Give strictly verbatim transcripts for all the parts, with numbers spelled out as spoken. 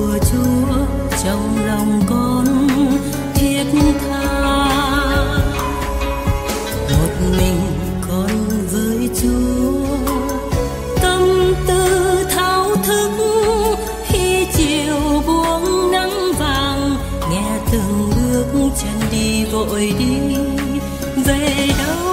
của Chúa trong lòng con thiết tha. Một mình con với Chúa, tâm tư thao thức khi chiều buông nắng vàng, nghe từng bước chân đi vội đi về đâu.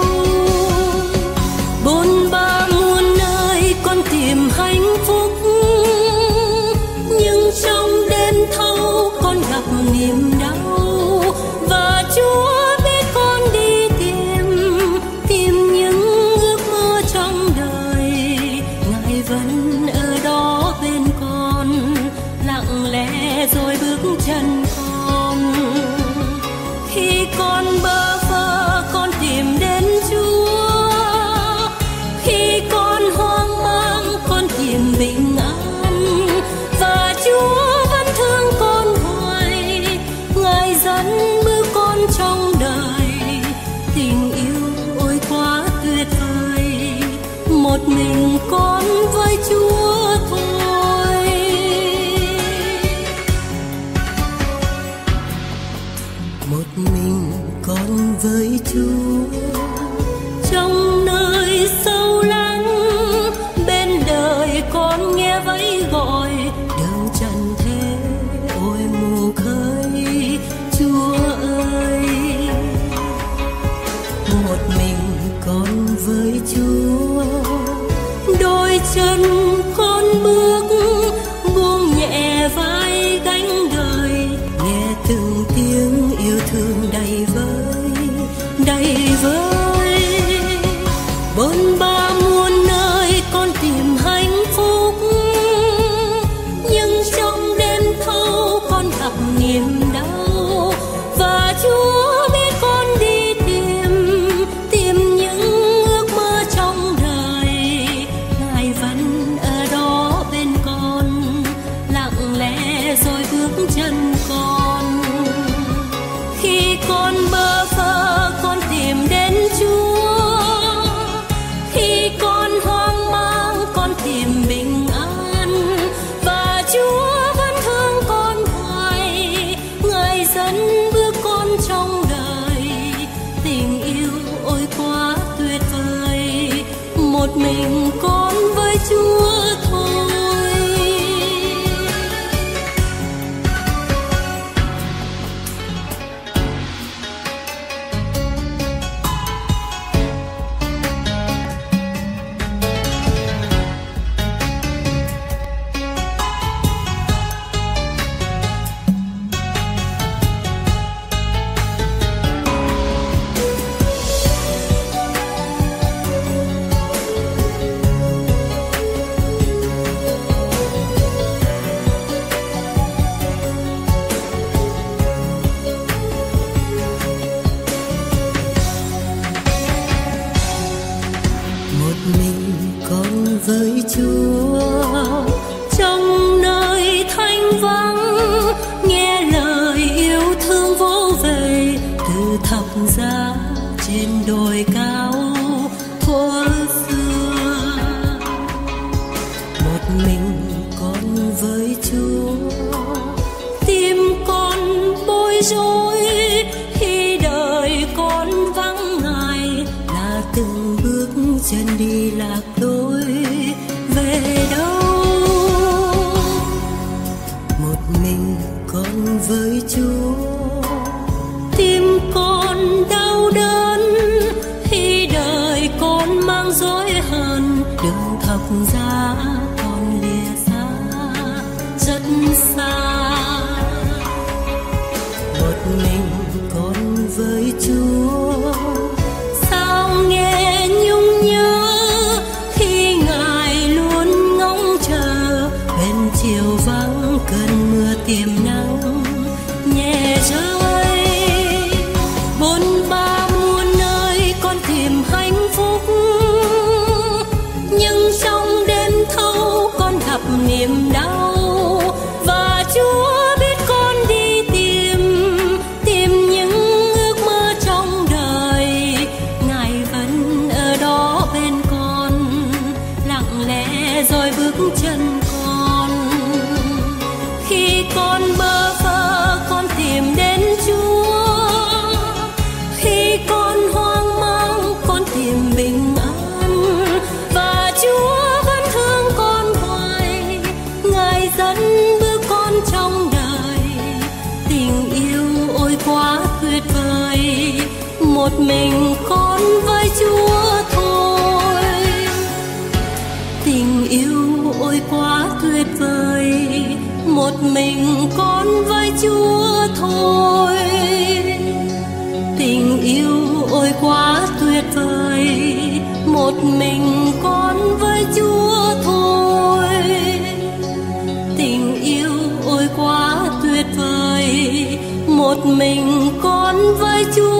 Bôn ba muôn nơi con tìm hạnh phúc, nhưng trong đêm thâu con gặp niềm đau. Và Chúa biết con đi tìm, tìm những ước mơ trong đời. Ngài vẫn ở đó bên con, lặng lẽ rồi bước chân con. Khi con bơ vơ con tìm đến Chúa, khi con hoang mang con tìm bình an. Và Chúa vẫn thương con hoài, Ngài dẫn bước con trong đời. Tình yêu ôi quá tuyệt vời, một mình con với Chúa thôi. Một mình con với Chúa trong nơi sâu lắng, bên đời con nghe vẫy gọi. Đường trần thế ôi mù khơi, Chúa ơi. Một mình con với Chúa, đôi chân con bước buông nhẹ vai gánh đời. Nghe từng tiếng yêu thương đầy vơi, đầy vơi. Bôn ba muôn nơi con tìm hạnh phúc, nhưng trong đêm thâu con gặp niềm đau. Và Chúa biết con đi tìm, tìm những ước mơ trong đời. Ngài vẫn ở đó bên con, lặng lẽ rồi bước chân con. Khi con bơ vơ con tìm đến Chúa, khi con hoang mang con tìm bình an. Và Chúa vẫn thương con hoài, Ngài dẫn bước con trong đời. Tình yêu ôi quá tuyệt vời, một mình con với Chúa thôi. Với Chúa trong nơi thanh vắng, nghe lời yêu thương vỗ về từ thập giá trên đồi cao thuở xưa. Một mình con với Chúa, tim con bối rối khi đời con vắng Ngài. Là từng bước chân đi lạc lối về đâu. Một mình con với Chúa, tim con đau đớn khi đời con mang dối hờn. Đường thập giá con lìa xa rất xa. Một mình con với Chúa, sao nghe nhung nhớ khi Ngài luôn ngóng chờ. Bên chiều vắng cơn mưa tiềm nắng nhẹ rơi. Bôn ba muôn nơi con tìm hạnh phúc, nhưng trong đêm thâu con gặp niềm đau. Và Chúa biết con đi tìm, tìm những ước mơ trong đời. Ngài vẫn ở đó bên con, lặng lẽ rồi bước chân con. Khi con bơ vơ con tìm đến Chúa, khi con hoang mang con tìm bình an, và Chúa vẫn thương con hoài. Ngài dẫn bước con trong đời, tình yêu ôi quá tuyệt vời. Một mình con với Chúa thôi, tình yêu ôi quá tuyệt vời. Một mình con với Chúa thôi, tình yêu ôi quá tuyệt vời. Một mình con với Chúa thôi, tình yêu ôi quá tuyệt vời. Một mình con với Chúa